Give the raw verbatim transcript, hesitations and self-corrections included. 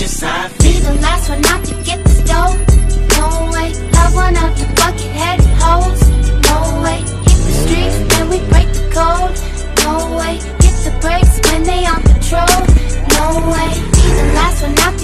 your side. Be the last one out to get the stove. No way, love one of the bucket-headed hoes. No way, hit the streets and we break the code. No way, hit the brakes when they on patrol. No way, be the last one out to